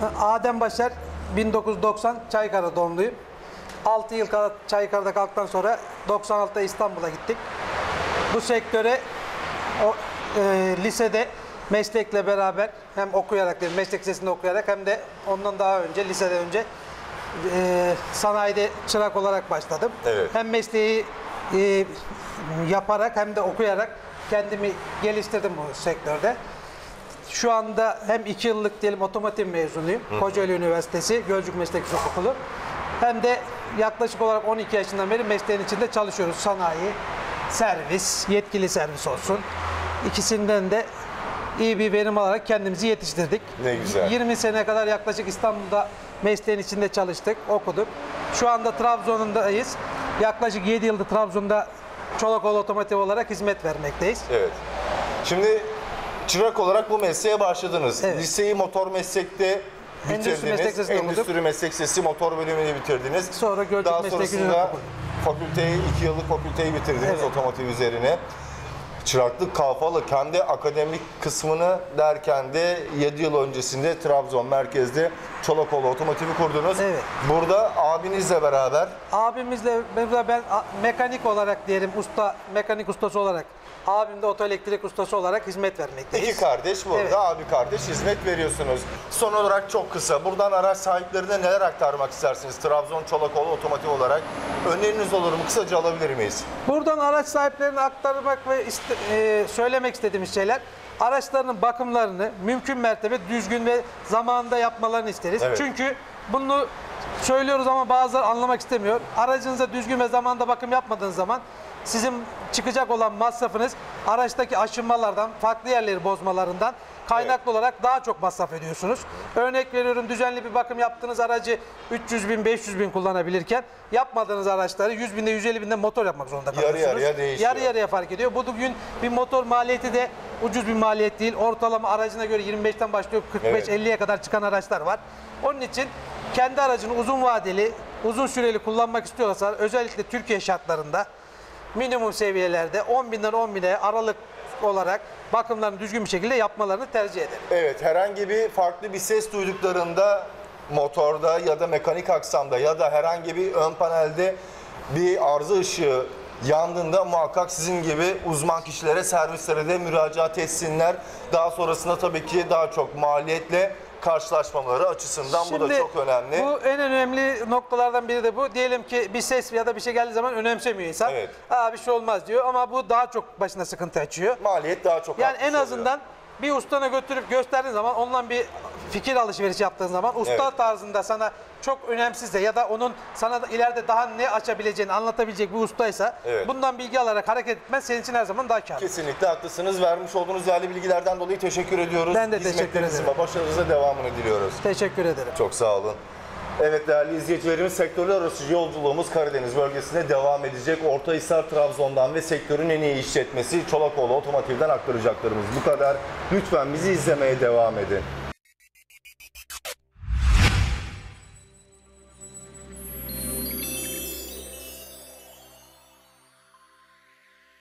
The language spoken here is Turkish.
Adem Başar, 1990 Çaykara doğumluyum. 6 yıl Çaykara'da kaldıktan sonra 96'da İstanbul'a gittik. Bu sektöre lisede meslekle beraber hem okuyarak, meslek lisesinde okuyarak hem de ondan daha önce, liseden önce sanayide çırak olarak başladım. Evet. Hem mesleği yaparak hem de okuyarak kendimi geliştirdim bu sektörde. Şu anda hem 2 yıllık diyelim otomotiv mezunuyum. Kocaeli Üniversitesi Gölcük Meslek Okulu. Hem de yaklaşık olarak 12 yaşından beri mesleğin içinde çalışıyoruz. Sanayi, servis, yetkili servis olsun. İkisinden de iyi bir verim alarak kendimizi yetiştirdik. Ne güzel. 20 sene kadar yaklaşık İstanbul'da mesleğin içinde çalıştık, okuduk. Şu anda Trabzon'dayız. Yaklaşık 7 yıldır Trabzon'da Çolakoğlu Otomotiv olarak hizmet vermekteyiz. Evet. Şimdi çırak olarak bu mesleğe başladınız. Evet. Liseyi motor meslekte Endüstri bitirdiniz. Meslek Lisesi'nde okuduk. Endüstri Meslek Lisesi motor bölümünü bitirdiniz. Sonra Gölcük Daha Meslek sonrasında Lisesi'nde okuduk. fakülteyi, 2 yıllık fakülteyi bitirdiniz, Evet. otomotiv üzerine. Çıraklık kafalık hem de akademik kısmını derken de 7 yıl öncesinde Trabzon merkezde Çolakoğlu Otomotiv'i kurdunuz. Evet. Burada abinizle beraber Abimizle ben mekanik olarak diyelim, mekanik ustası olarak, abim de otoelektrik ustası olarak hizmet vermekteyiz. iki kardeş burada, Evet. abi kardeş hizmet veriyorsunuz. Son olarak çok kısa, buradan araç sahiplerine neler aktarmak istersiniz? Trabzon Çolakoğlu Otomotiv olarak öneriniz olur mu? Kısaca alabilir miyiz? Buradan araç sahiplerine aktarmak ve söylemek istediğimiz şeyler, araçlarının bakımlarını mümkün mertebe düzgün ve zamanında yapmalarını isteriz. Evet. Çünkü bunu söylüyoruz ama bazıları anlamak istemiyor. Aracınıza düzgün ve zamanında bakım yapmadığınız zaman sizin çıkacak olan masrafınız araçtaki aşınmalardan, farklı yerleri bozmalarından kaynaklı olarak daha çok masraf ediyorsunuz. Örnek veriyorum, düzenli bir bakım yaptığınız aracı 300 bin, 500 bin kullanabilirken yapmadığınız araçları 100 binde, 150 binde motor yapmak zorunda kalıyorsunuz. Yarı yarıya değişiyor. Yarı yarıya fark ediyor. Bugün bir motor maliyeti de ucuz bir maliyet değil. Ortalama aracına göre 25'ten başlıyor, 45-50'ye kadar çıkan araçlar var. Onun için kendi aracını uzun vadeli, uzun süreli kullanmak istiyorsa, özellikle Türkiye şartlarında minimum seviyelerde 10 binden 10 bine aralık olarak bakımlarını düzgün bir şekilde yapmalarını tercih ederim. Evet, herhangi bir farklı bir ses duyduklarında motorda ya da mekanik aksamda ya da herhangi bir ön panelde bir arıza ışığı yandığında muhakkak sizin gibi uzman kişilere, servislere de müracaat etsinler. Daha sonrasında tabii ki daha çok maliyetle karşılaşmamaları açısından bu da çok önemli. Bu en önemli noktalardan biri de bu. Diyelim ki bir ses ya da bir şey geldiği zaman önemsemiyor insan. Evet. Bir şey olmaz diyor ama bu daha çok başına sıkıntı açıyor. Maliyet daha çok Yani artmış en azından bir ustana götürüp gösterdiğin zaman, onunla bir fikir alışverişi yaptığın zaman, usta Evet. tarzında sana çok önemsizse ya da onun sana da ileride daha ne açabileceğini anlatabilecek bir ustaysa, Evet. bundan bilgi alarak hareket etmen senin için her zaman daha kârlı. Kesinlikle haklısınız. Vermiş olduğunuz değerli bilgilerden dolayı teşekkür ediyoruz. Ben de teşekkür Hizmetlerinizin ederim. ve başarınıza devamını diliyoruz. Teşekkür ederim. Çok sağ olun. Evet değerli izleyicilerimiz, sektörler arası yolculuğumuz Karadeniz bölgesine devam edecek. Ortahisar Trabzon'dan ve sektörün en iyi işletmesi Çolakoğlu Otomotiv'den aktaracaklarımız bu kadar. Lütfen bizi izlemeye devam edin.